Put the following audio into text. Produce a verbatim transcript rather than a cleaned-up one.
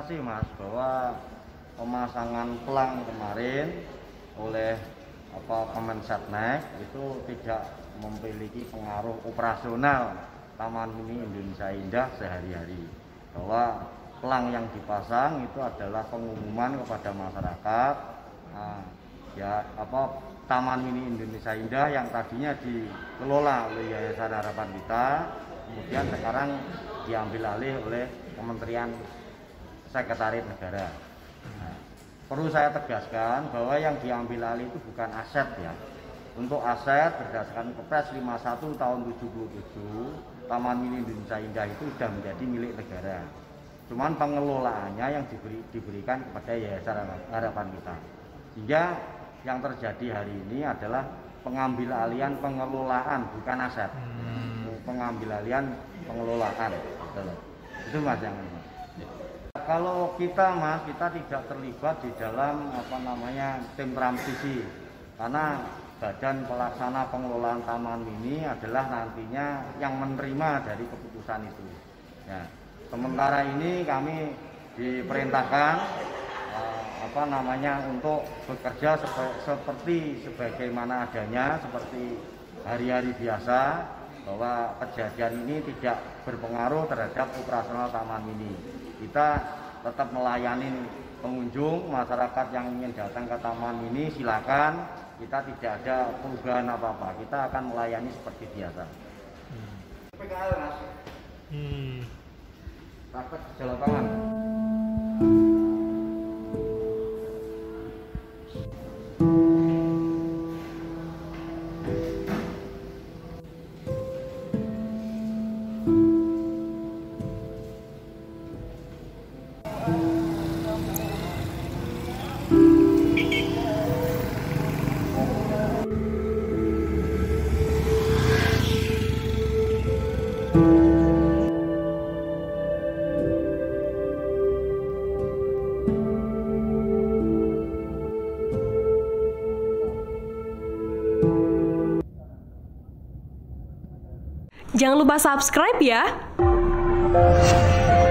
konfirmasi Mas bahwa pemasangan pelang kemarin oleh apa Kemensetnek itu tidak memiliki pengaruh operasional Taman Mini Indonesia Indah sehari-hari, bahwa pelang yang dipasang itu adalah pengumuman kepada masyarakat nah, ya apa Taman Mini Indonesia Indah yang tadinya dikelola oleh Yayasan Harapan Kita kemudian sekarang diambil alih oleh Kementerian Sekretariat Negara. Nah, perlu saya tegaskan bahwa yang diambil alih itu bukan aset ya. Untuk aset berdasarkan Kepres lima puluh satu tahun tujuh puluh tujuh, Taman Mini Indonesia Indah itu sudah menjadi milik negara. Cuman pengelolaannya yang diberi, diberikan kepada Yayasan Harapan Kita. Sehingga yang terjadi hari ini adalah pengambil alihan pengelolaan bukan aset. Hmm. Pengambil alihan pengelolaan. Betul. Itu Mas yang ini. Kalau kita Mas, kita tidak terlibat di dalam apa namanya tim transisi karena Badan Pelaksana Pengelolaan Taman Mini adalah nantinya yang menerima dari keputusan itu. Ya, sementara ini kami diperintahkan uh, apa namanya untuk bekerja sep seperti sebagaimana adanya, seperti hari-hari biasa, bahwa kejadian ini tidak berpengaruh terhadap operasional Taman Mini. Kita tetap melayani pengunjung, masyarakat yang ingin datang ke Taman Mini silakan. Kita tidak ada perubahan apa-apa, kita akan melayani seperti biasa. Hmm. P K L Mas. Hmm. Praktek di lapangan. Jangan lupa subscribe ya.